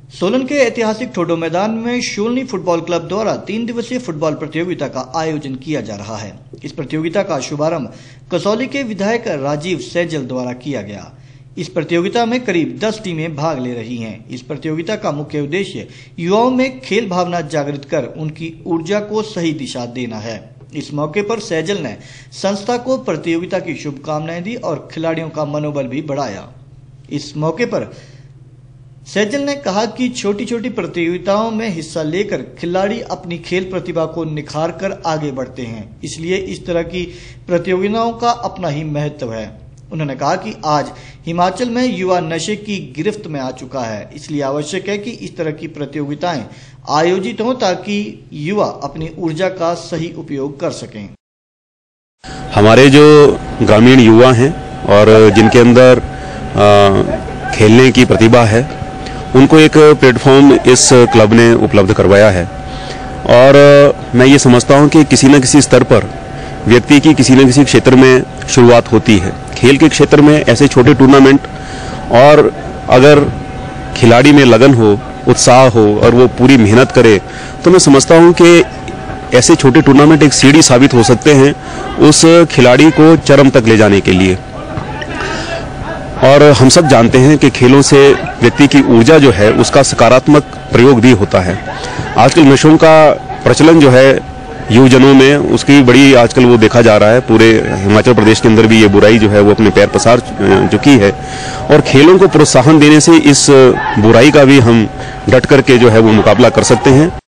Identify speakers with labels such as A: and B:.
A: सोलन के ऐतिहासिक ठोडो मैदान में शोलनी फुटबॉल क्लब द्वारा 3 दिवसीय फुटबॉल प्रतियोगिता का आयोजन किया जा रहा है। इस प्रतियोगिता का शुभारंभ कसौली के विधायक राजीव सैजल द्वारा किया गया। इस प्रतियोगिता में करीब 10 टीमें भाग ले रही हैं। इस प्रतियोगिता का मुख्य उद्देश्य युवाओं में खेल भावना जागृत कर उनकी ऊर्जा को सही दिशा देना है। इस मौके पर सैजल ने संस्था को प्रतियोगिता की शुभकामनाएं दी और खिलाड़ियों का मनोबल भी बढ़ाया। इस मौके पर सैजल ने कहा कि छोटी छोटी प्रतियोगिताओं में हिस्सा लेकर खिलाड़ी अपनी खेल प्रतिभा को निखार कर आगे बढ़ते हैं, इसलिए इस तरह की प्रतियोगिताओं का अपना ही महत्व है। उन्होंने कहा कि आज हिमाचल में युवा नशे की गिरफ्त में आ चुका है, इसलिए आवश्यक है कि इस तरह की प्रतियोगिताएं आयोजित हों ताकि युवा अपनी ऊर्जा का सही उपयोग कर सकें।
B: हमारे जो ग्रामीण युवा हैं और जिनके अंदर खेलने की प्रतिभा है, उनको एक प्लेटफॉर्म इस क्लब ने उपलब्ध करवाया है और मैं ये समझता हूँ कि किसी न किसी स्तर पर व्यक्ति की किसी न किसी क्षेत्र में शुरुआत होती है। खेल के क्षेत्र में ऐसे छोटे टूर्नामेंट, और अगर खिलाड़ी में लगन हो, उत्साह हो और वो पूरी मेहनत करे, तो मैं समझता हूँ कि ऐसे छोटे टूर्नामेंट एक सीढ़ी साबित हो सकते हैं उस खिलाड़ी को चरम तक ले जाने के लिए। और हम सब जानते हैं कि खेलों से व्यक्ति की ऊर्जा जो है उसका सकारात्मक प्रयोग भी होता है। आजकल नशों का प्रचलन जो है युवजनों में, उसकी बड़ी आजकल वो देखा जा रहा है। पूरे हिमाचल प्रदेश के अंदर भी ये बुराई जो है वो अपने पैर पसार चुकी है और खेलों को प्रोत्साहन देने से इस बुराई का भी हम डट करके जो है वो मुकाबला कर सकते हैं।